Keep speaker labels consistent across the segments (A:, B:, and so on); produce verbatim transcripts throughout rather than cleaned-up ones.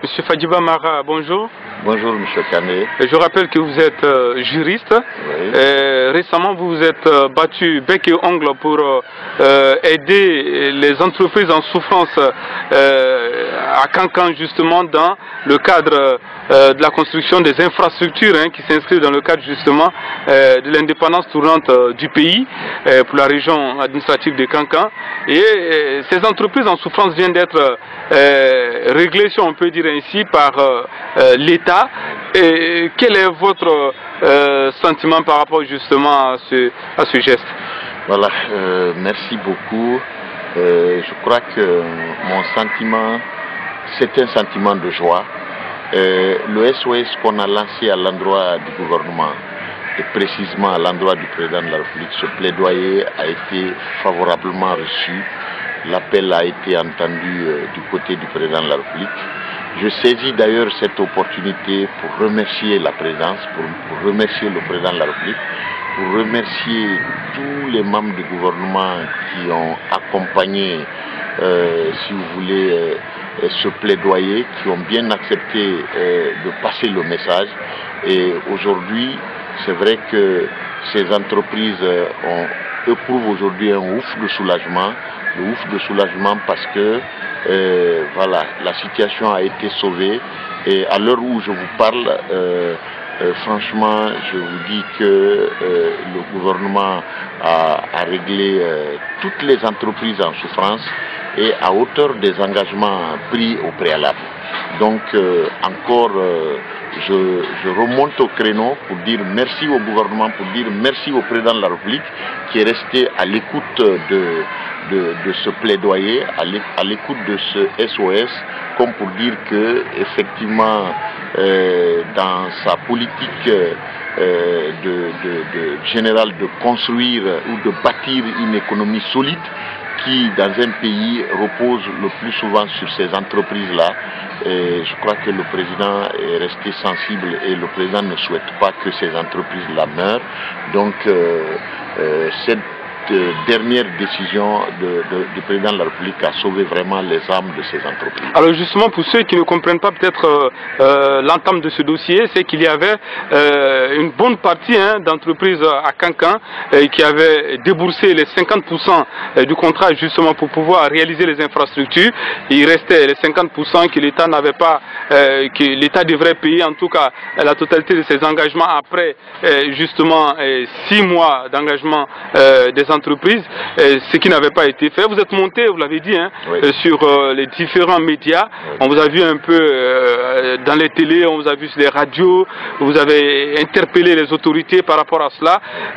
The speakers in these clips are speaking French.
A: Monsieur Fadjiba Mara, bonjour.
B: Bonjour Monsieur Kane.
A: Je rappelle que vous êtes euh, juriste.
B: Oui.
A: Et récemment, vous vous êtes euh, battu bec et ongle pour euh, aider les entreprises en souffrance euh, à Cancan, justement dans le cadre euh, de la construction des infrastructures hein, qui s'inscrivent dans le cadre justement euh, de l'indépendance tournante euh, du pays euh, pour la région administrative de Cancan. Et euh, ces entreprises en souffrance viennent d'être euh, réglées, si on peut dire ainsi, par euh, euh, l'État. Et quel est votre euh, sentiment par rapport justement à ce, à ce geste?
B: Voilà, euh, merci beaucoup. Euh, je crois que mon sentiment, c'est un sentiment de joie. Euh, le S O S qu'on a lancé à l'endroit du gouvernement, et précisément à l'endroit du président de la République, ce plaidoyer a été favorablement reçu. L'appel a été entendu euh, du côté du président de la République. Je saisis d'ailleurs cette opportunité pour remercier la présidence, pour, pour remercier le président de la République, pour remercier tous les membres du gouvernement qui ont accompagné, euh, si vous voulez, euh, ce plaidoyer, qui ont bien accepté euh, de passer le message. Et aujourd'hui, c'est vrai que ces entreprises euh, ont, éprouvent aujourd'hui un ouf de soulagement, le ouf de soulagement parce que Euh, voilà, la situation a été sauvée et à l'heure où je vous parle, euh, euh, franchement, je vous dis que euh, le gouvernement a, a réglé euh, toutes les entreprises en souffrance et à hauteur des engagements pris au préalable. Donc euh, encore, euh, je, je remonte au créneau pour dire merci au gouvernement, pour dire merci au président de la République qui est resté à l'écoute de De, de ce plaidoyer, à l'écoute de ce S O S, comme pour dire que effectivement euh, dans sa politique euh, de, de, de générale de construire ou de bâtir une économie solide qui dans un pays repose le plus souvent sur ces entreprises-là. Et je crois que le président est resté sensible et le président ne souhaite pas que ces entreprises-là meurent. Donc euh, euh, cette dernière décision de, de, du président de la République a sauvé vraiment les âmes de ces entreprises.
A: Alors justement, pour ceux qui ne comprennent pas peut-être euh, euh, l'entame de ce dossier, c'est qu'il y avait euh, une bonne partie hein, d'entreprises à Cancan euh, qui avaient déboursé les cinquante pour cent du contrat justement pour pouvoir réaliser les infrastructures. Et il restait les cinquante pour cent que l'État n'avait pas, euh, que l'État devrait payer en tout cas la totalité de ses engagements après euh, justement euh, six mois d'engagement euh, des entreprises, euh, ce qui n'avait pas été fait. Vous êtes monté, vous l'avez dit, hein,
B: oui.
A: euh, sur euh, les différents médias. Oui. On vous a vu un peu euh, dans les télés, on vous a vu sur les radios, vous avez interpellé les autorités par rapport à cela.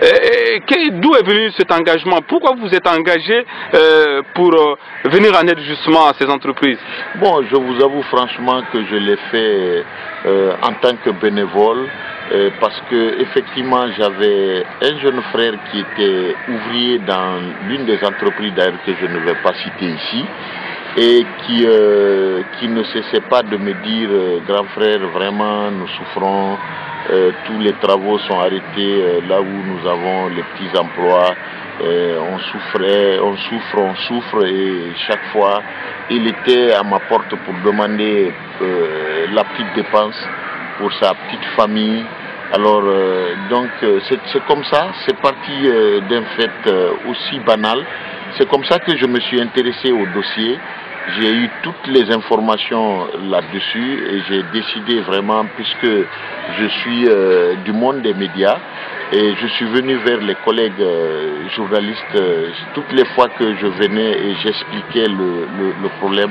A: Euh, D'où est venu cet engagement? Pourquoi vous êtes engagé euh, pour euh, venir en aide justement à ces entreprises?
B: Bon, je vous avoue franchement que je l'ai fait euh, en tant que bénévole. Euh, parce que effectivement j'avais un jeune frère qui était ouvrier dans l'une des entreprises d'ailleurs que je ne vais pas citer ici et qui, euh, qui ne cessait pas de me dire euh, grand frère, vraiment nous souffrons, euh, tous les travaux sont arrêtés euh, là où nous avons les petits emplois, euh, on souffrait, on souffre, on souffre et chaque fois il était à ma porte pour demander euh, la petite dépense pour sa petite famille. Alors euh, donc euh, c'est comme ça, c'est parti euh, d'un fait euh, aussi banal. C'est comme ça que je me suis intéressé au dossier. J'ai eu toutes les informations là-dessus et j'ai décidé vraiment, puisque je suis euh, du monde des médias, et je suis venu vers les collègues euh, journalistes euh, toutes les fois que je venais et j'expliquais le, le, le problème.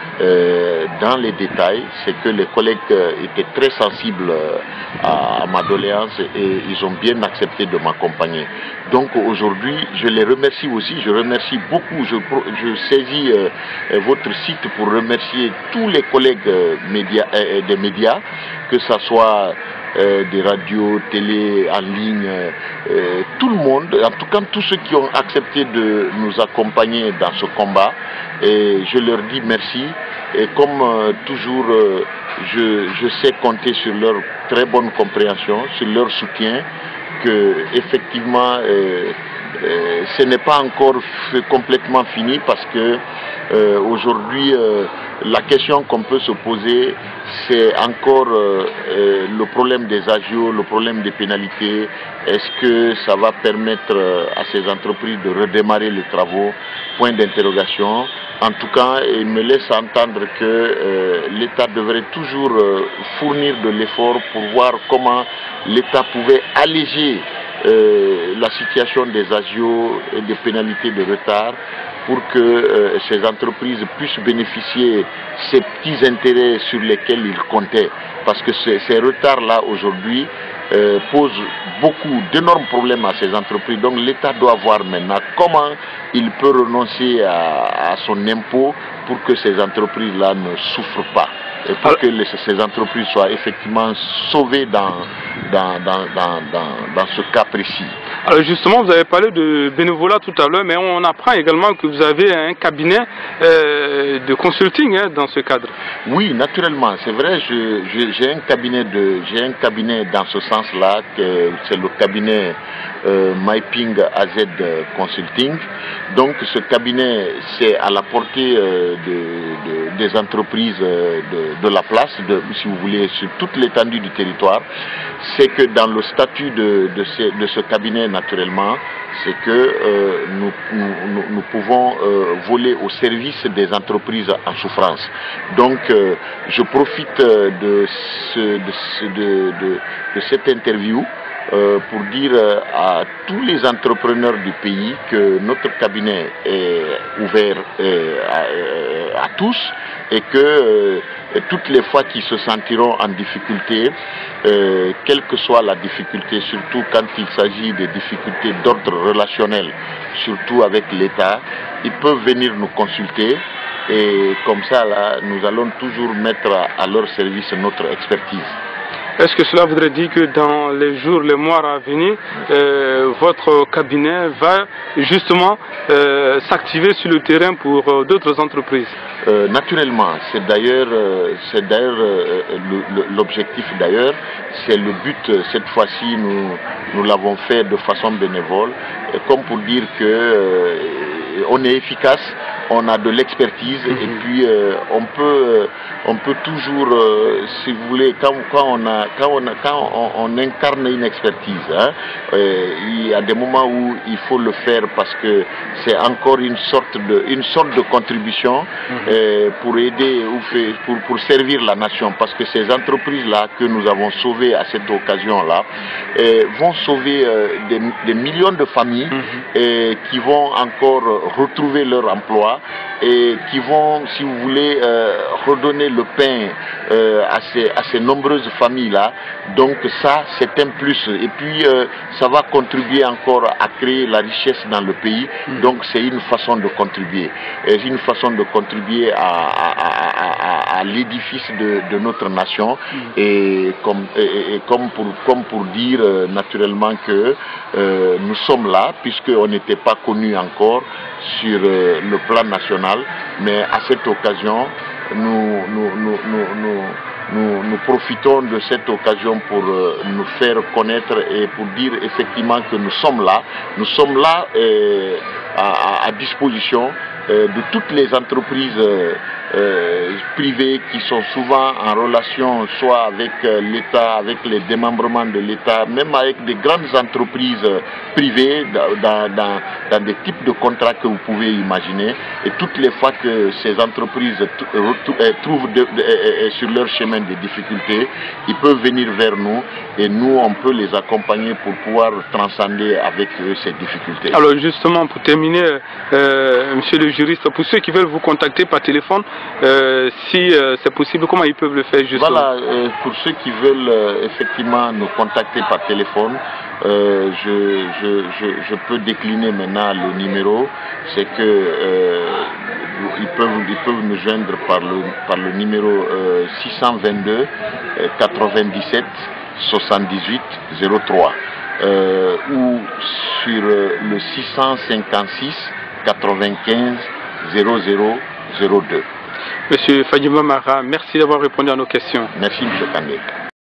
B: Euh, dans les détails, c'est que les collègues euh, étaient très sensibles euh, à, à ma doléance et ils ont bien accepté de m'accompagner. Donc aujourd'hui, je les remercie aussi, je remercie beaucoup, je, je saisis euh, votre site pour remercier tous les collègues euh, médias, euh, des médias, que ce soit euh, des radios, télé, en ligne, euh, tout le monde, en tout cas tous ceux qui ont accepté de nous accompagner dans ce combat. Et je leur dis merci. Et comme euh, toujours, euh, je, je sais compter sur leur très bonne compréhension, sur leur soutien, que effectivement, euh, euh, ce n'est pas encore complètement fini parce que euh, aujourd'hui, euh, la question qu'on peut se poser, c'est encore euh, euh, le problème des agios, le problème des pénalités. Est-ce que ça va permettre euh, à ces entreprises de redémarrer les travaux? Point d'interrogation. En tout cas, il me laisse entendre que euh, l'État devrait toujours euh, fournir de l'effort pour voir comment l'État pouvait alléger euh, la situation des agios et des pénalités de retard pour que euh, ces entreprises puissent bénéficier ces petits intérêts sur lesquels ils comptaient. Parce que ces, ces retards-là aujourd'hui euh, posent beaucoup d'énormes problèmes à ces entreprises. Donc l'État doit voir maintenant comment il peut renoncer à, à son impôt pour que ces entreprises-là ne souffrent pas. Et pour que les, ces entreprises soient effectivement sauvées dans, dans, dans, dans, dans, dans ce cas précis.
A: Alors justement, vous avez parlé de bénévolat tout à l'heure, mais on apprend également que vous avez un cabinet euh, de consulting hein, dans ce cadre.
B: Oui, naturellement, c'est vrai, j'ai un cabinet de, j'ai un cabinet dans ce sens-là, c'est le cabinet euh, Maiping A Z Consulting. Donc ce cabinet, c'est à la portée euh, de, de, des entreprises de, de la place, de, si vous voulez, sur toute l'étendue du territoire. C'est que dans le statut de, de, ce, de ce cabinet, naturellement, c'est que euh, nous, nous, nous pouvons euh, voler au service des entreprises en souffrance. Donc, euh, je profite de, ce, de, ce, de, de, de cette interview euh, pour dire à tous les entrepreneurs du pays que notre cabinet est ouvert euh, à, à tous et que euh, toutes les fois qu'ils se sentiront en difficulté, euh, quelle que soit la difficulté, surtout quand il s'agit de difficultés d'ordre relationnel, surtout avec l'État, ils peuvent venir nous consulter et comme ça, là, nous allons toujours mettre à, à leur service notre expertise.
A: Est-ce que cela voudrait dire que dans les jours, les mois à venir, euh, votre cabinet va justement euh, s'activer sur le terrain pour euh, d'autres entreprises?
B: euh, Naturellement, c'est d'ailleurs euh, c'est d'ailleurs euh, l'objectif d'ailleurs, c'est le but. Cette fois-ci, nous, nous l'avons fait de façon bénévole, comme pour dire que euh, on est efficace, on a de l'expertise mm-hmm. et puis euh, on peut euh, on peut toujours, euh, si vous voulez, quand, quand on a quand on a, quand on, on incarne une expertise, hein, euh, il y a des moments où il faut le faire parce que c'est encore une sorte de une sorte de contribution mm-hmm. euh, pour aider ou fait, pour pour servir la nation, parce que ces entreprises là que nous avons sauvées à cette occasion là euh, vont sauver euh, des, des millions de familles mm-hmm. et qui vont encore retrouver leur emploi et qui vont, si vous voulez, euh, redonner le pain euh, à, ces, à ces nombreuses familles-là. Donc ça, c'est un plus. Et puis, euh, ça va contribuer encore à créer la richesse dans le pays. Mmh. Donc c'est une façon de contribuer. C'est une façon de contribuer à, à, à, à, à l'édifice de, de notre nation. Mmh. Et, comme, et, et comme, pour, comme pour dire euh, naturellement que euh, nous sommes là, puisqu'on n'était pas connus encore sur euh, le plan national, mais à cette occasion, nous, nous, nous, nous, nous, nous, nous profitons de cette occasion pour euh, nous faire connaître et pour dire effectivement que nous sommes là. Nous sommes là euh, à, à disposition euh, de toutes les entreprises euh, euh, privées qui sont souvent en relation soit avec euh, l'État, avec les démembrements de l'État, même avec des grandes entreprises euh, privées dans, dans, dans des types de contrats que vous pouvez imaginer. Et toutes les fois que ces entreprises trouvent de, de, de, sur leur chemin des difficultés, ils peuvent venir vers nous et nous on peut les accompagner pour pouvoir transcender avec eux ces difficultés.
A: Alors justement, pour terminer, euh, monsieur le juriste, pour ceux qui veulent vous contacter par téléphone, euh, si euh, c'est possible, comment ils peuvent le faire justement?
B: Voilà, euh, pour ceux qui veulent euh, effectivement nous contacter par téléphone, euh, je, je, je, je peux décliner maintenant le numéro. C'est que euh, ils peuvent, ils peuvent nous joindre par le, par le numéro euh, six cent vingt-deux quatre-vingt-dix-sept soixante-dix-huit zéro trois euh, ou sur euh, le six cent cinquante-six quatre-vingt-quinze zéro zéro zéro deux.
A: Monsieur Fadima Mara, merci d'avoir répondu à nos questions.
B: Merci, M. Kandé.